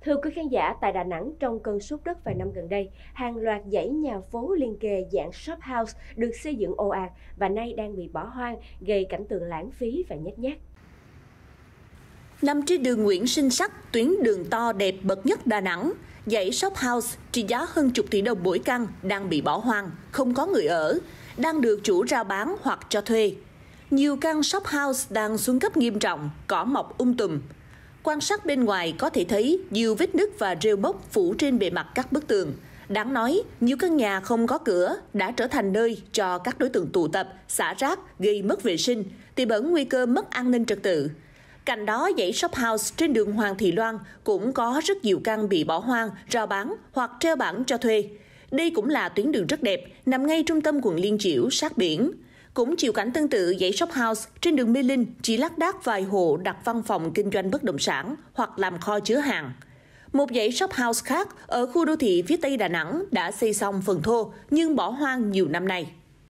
Thưa quý khán giả, tại Đà Nẵng trong cơn sốt đất vài năm gần đây, hàng loạt dãy nhà phố liên kề dạng shop house được xây dựng ồ ạt và nay đang bị bỏ hoang, gây cảnh tượng lãng phí và nhếch nhác. Nằm trên đường Nguyễn Sinh Sắc, tuyến đường to đẹp bậc nhất Đà Nẵng, dãy shop house trị giá hơn chục tỷ đồng mỗi căn đang bị bỏ hoang, không có người ở, đang được chủ rao bán hoặc cho thuê. Nhiều căn shop house đang xuống cấp nghiêm trọng, cỏ mọc tùm. Quan sát bên ngoài có thể thấy nhiều vết nứt và rêu mốc phủ trên bề mặt các bức tường. Đáng nói, nhiều căn nhà không có cửa đã trở thành nơi cho các đối tượng tụ tập, xả rác, gây mất vệ sinh, tiềm ẩn nguy cơ mất an ninh trật tự. Cạnh đó, dãy shop house trên đường Hoàng Thị Loan cũng có rất nhiều căn bị bỏ hoang, rao bán hoặc treo bảng cho thuê. Đây cũng là tuyến đường rất đẹp, nằm ngay trung tâm quận Liên Chiểu, sát biển. Cũng chịu cảnh tương tự, dãy shop house trên đường Mê Linh chỉ lác đác vài hộ đặt văn phòng kinh doanh bất động sản hoặc làm kho chứa hàng. Một dãy shop house khác ở khu đô thị phía Tây Đà Nẵng đã xây xong phần thô nhưng bỏ hoang nhiều năm nay.